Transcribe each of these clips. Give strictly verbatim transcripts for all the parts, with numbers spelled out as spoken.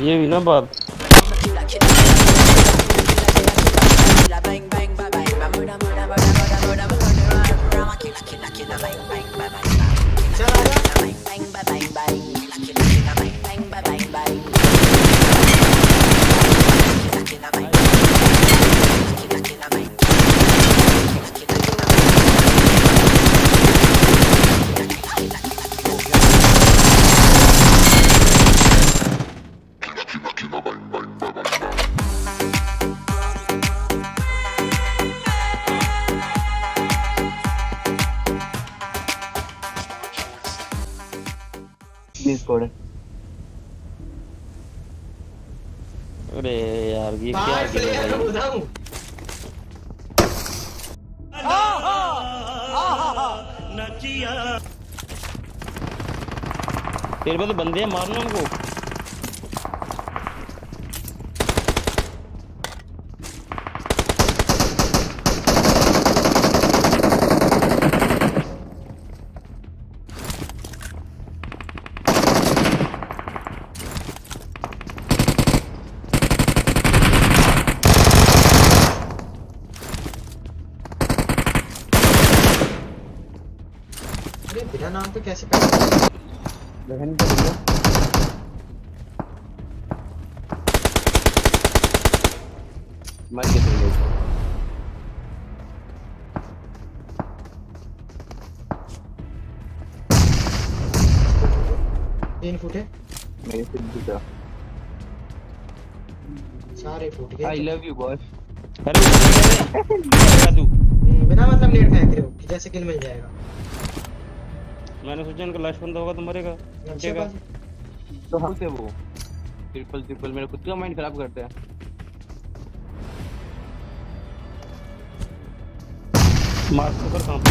ये भी ना बात कोड। अरे यार ये क्या बताऊं? तेरे पे तो बंदे हैं, मारना उनको। बिना नाम पे कैसे कर बहन को देखो मर के तुम लोग तीन फुट है मेरे से दूसरा सारे फुट गए। I love you boss. अरे तू बिना मतलब नेट फेंक रहे हो कि जैसे किल मिल जाएगा। मैंने सोचा इनका लास्ट बंदा होगा तो मरेगा। अच्छा तो हम से वो ट्रिपल ट्रिपल मेरा खुद का माइंड खराब करते हैं। मार्क पर काम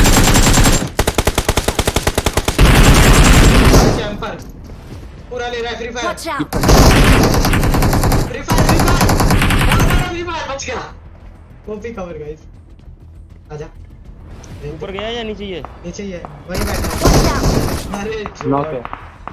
कैंपर पूरा ले रहा है। Free fire Watch out! Free fire free fire free fire बच गया। कॉपी कवर गाइस आजा। ऊपर गया या नीचे ही है? नीचे ही है वहीं बैठा। अरे नॉक है।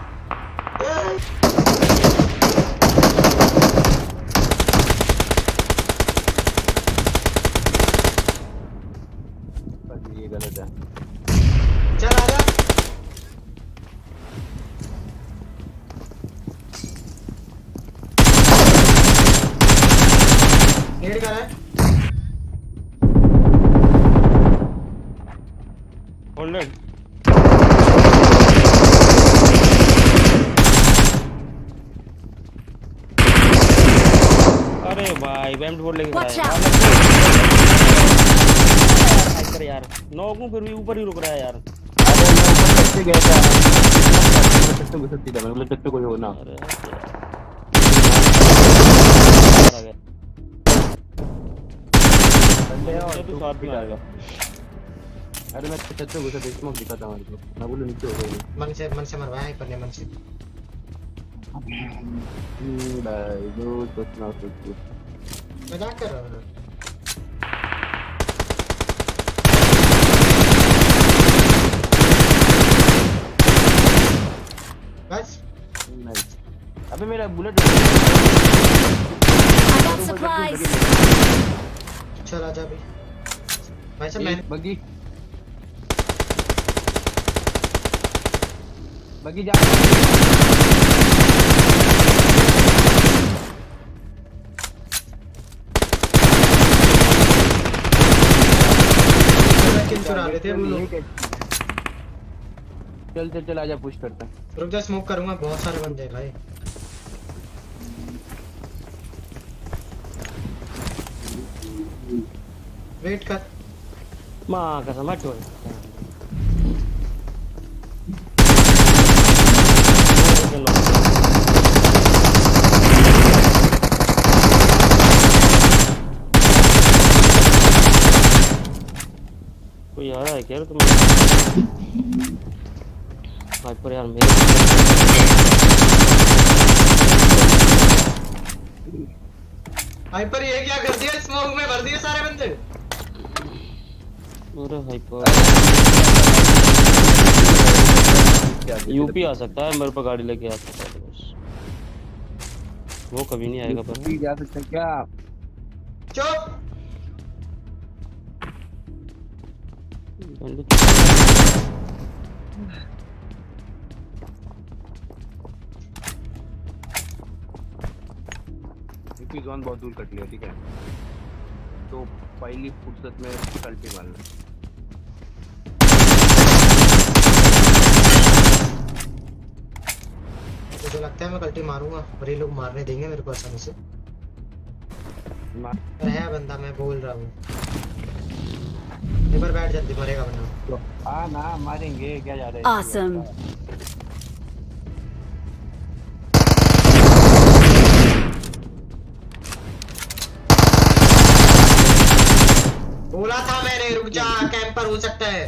ये गलत है। चल आजा। नेट कर है। होल्डेड। अरे भाई बैम्ड बोर्ड लेके Watch आया out! यार यार नौकू फिर भी ऊपर ही रुक रहा है यार। अरे मैं ऊपर कैसे गया था? मैं तो घुस सीधा मैं बोला तब तो कोई हो ना। अरे बंदे और तू साथ में आएगा। अरे मैं छत पे घुसा था स्मोक दिखा था मेरे को। मैं बोलूं नीचे हो गई। मन से मन से मरवाया है पर ने मन से। भाई जो सोचना सोचो। मजाक कर रहा हूं। बस नाइस। अबे मेरा बुलेट I got supplies! चल आजा भाई। भाई साहब मैं बग्गी बग्गी जा। किल चुरा लेते हैं वो लोग। चल चल चल आजा पुश करते हैं। रुक जा स्मोक करूंगा बहुत सारे बंदे हैं भाई। वेट कर। मां कसम हट छोड़। कोई आ रहा है क्या तुम? हाइपर यार मेरे हाइपर ये क्या कर दिया? स्मोक में भर दिए सारे बंदे। पूरा हाइपर यूपी आ सकता है मेरे पर गाड़ी लेके आ सकता है बस। वो कभी नहीं आएगा पर भी जा सकते हैं क्या? चुप। क्योंकि जोन बहुत दूर कट लिया, ठीक है, तो पहली फुर्सत में कल्टी मारना। मुझे लगता है मैं कल्टी मारूंगा और ये लोग मारने देंगे मेरे को आसानी से। पर है बंदा, मैं बोल रहा हूँ एक बार बैठ जल्दी, मरेगा बंदा। तो हाँ ना मारेंगे, क्या जा रहा है? Awesome. बोला था मैंने, रुक जा, कैंपर हो सकता है।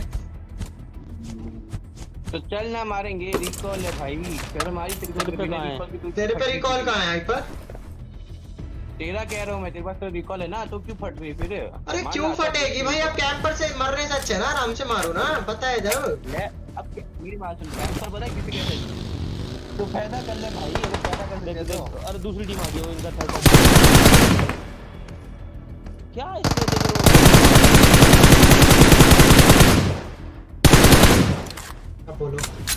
तो चल ना मारेंगे, रिकॉल है भाई, कर मारी तेरे को। तेरे पे कहाँ है? recall की तू- तेरे पे रिकॉल कहाँ है हाइपर? तेरा कह रहा हूँ मैं, तेरे पास तो रिकॉल है ना, तो क्यों फट रही फिर? अरे मान क्यों ला, फटेगी भाई, अब कैंपर से मरने से अच्छा है ना आराम से मारो ना, पता है जब। ले, अब क्या- मेरी बात सुन, कैंपर पता है किसे कहते हैं? तो फायदा कर ले भाई, अगर फायदा कर देख सकते देख, हो। अरे दूसरी टीम आ गई, वो इनका थर्ड। क्या इसमें देख रहे अब बोलो।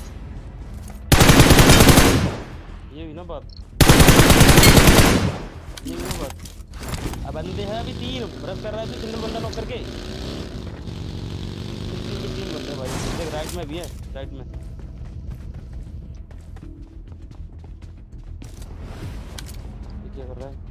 हो? ये हुई ना बात, ये हुई ना बात। अब बंदे हैं अभी तीन, ब्रश कर रहा है तो सिंगल बंदा नॉक करके। तीन के तीन बंदे भाई, देख राइट में भी है, राइट में। ये क्या कर रहा है?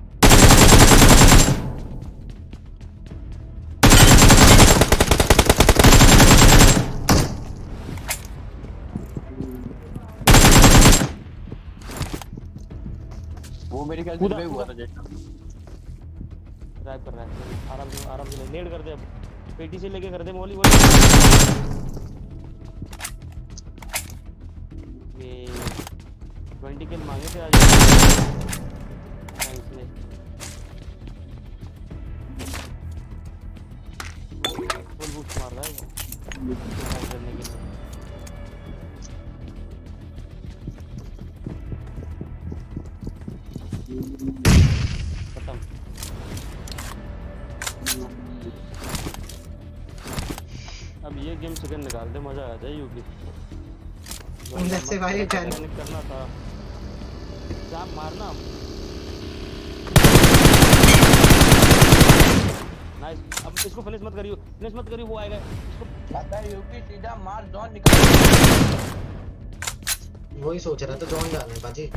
वो मेरे ख्याल से कूदा, रिवाइव हुआ कूदा। था जैसा। ड्राइव कर रहा है, आराम से आराम से नेड कर दे, अब पेटी से लेके कर दे मौली वही। ये ट्वेंटी किल मांगे थे आज। थैंक्स ने फुल बूस्ट मार रहा है वो डिफाइन करने के लिए। खत्म। अब ये गेम सेकंड निकाल दे, मजा आ जाए यूपी। जैसे भाई टन करना था, चाप मारना। नाइस, अब इसको फिनिश मत करियो, फिनिश मत करियो, वो आएगा इसको। आता है यूपी, सीधा मार, जॉन निकाल। वही सोच रहा था, जोन जाना है बाजी।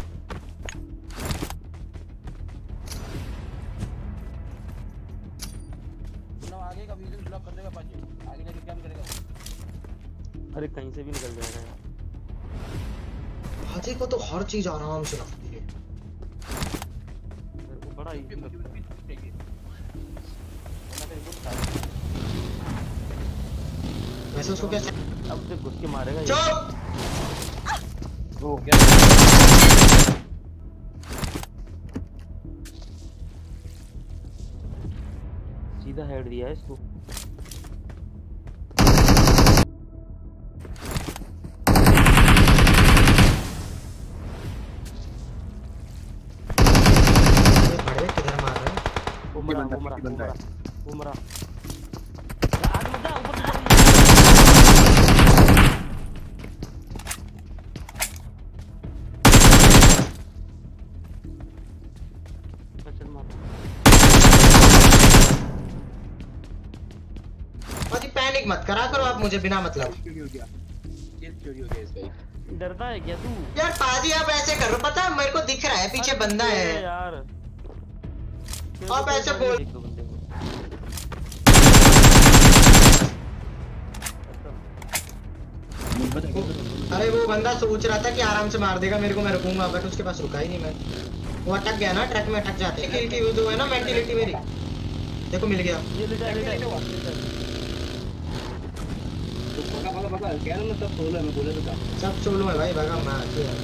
सुनो, आगे का विजन ब्लॉक कर देगा पाजी, आगे जाके क्या करेगा? अरे कहीं से भी निकल जाएगा यार। बाजी को तो हर चीज आराम से लगती है। मेरे को बड़ा यूपी इजी मुझे लगता भी चाहिए। मैं तेरे को बता वैसे उसको कैसे है। अब देख घुस के मारेगा ये। चुप। वो क्या? सीधा हेड दिया है इसको। ये बड़े किधर मार रहे हैं? वो मरा, बंदा, वो मरा, किसी बंदा वो है। मरा, वो मरा। आगे मत जा, ऊपर से ऊपर। चल मार। बाजी पैनिक मत करा करो आप मुझे बिना मतलब। चोरी हो गया, ये चोरी हो गया इसका। डरता है क्या तू? यार पाजी आप ऐसे कर रहे हो, पता है मेरे को दिख रहा है पीछे अरे बंदा ये है यार। आप ऐसे बोल- एक दो बंदे को। अरे वो बंदा सोच रहा था कि आराम से मार देगा मेरे को, मैं रुकूंगा, बट उसके पास रुका ही नहीं मैं। वो अटक गया ना, ट्रक में अटक जाते हैं। किल की वो जो है ना मेंटेलिटी मेरी, देखो मिल गया। ये ले जा, ले जा, ले जा। तो पका पका पका कह रहा हूं मैं, सब सोलो है, मैं बोले तो था। सब सोलो है भाई, भागा मार के यार।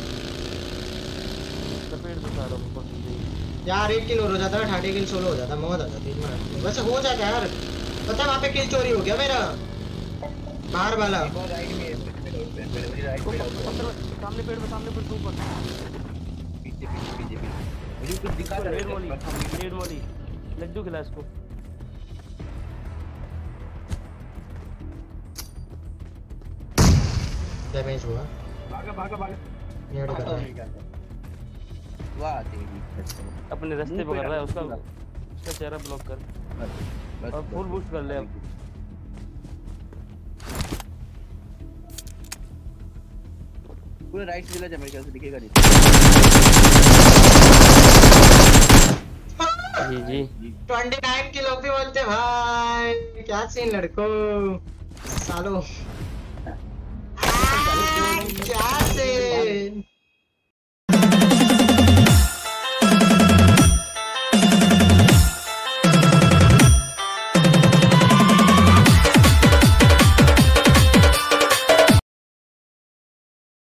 लपेट दो सारों को ऊपर से। यार एक किल और हो जाता ना, थर्टी किल सोलो हो जाता, मौत आ जाती तीन मिनट। वैसे हो जाता यार, पता है वहाँ पे किल चोरी हो गया मेरा, बाहर वाला। और राइट में मेरे मेरे राइट में ऊपर, सामने पेड़ में, सामने पेड़ के ऊपर। पीछे पीछे पीछे पीछे मुझे कुछ दिखा रहा रेड मोली है। रेड मोली लड्डू खिला इसको। डैमेज हुआ। भागा भागा भागा। नेड कर रहा है। वाह तेरी अपने रास्ते पकड़ रहा है उसका उसका चेहरा ब्लॉक कर बस और फुल बूस्ट कर ले अब। पूरे राइट से जा, मेरे ख्याल से दिखेगा नहीं। जी जी उनतीस किलो भी बोलते भाई, क्या सीन लड़को सालो, क्या सीन।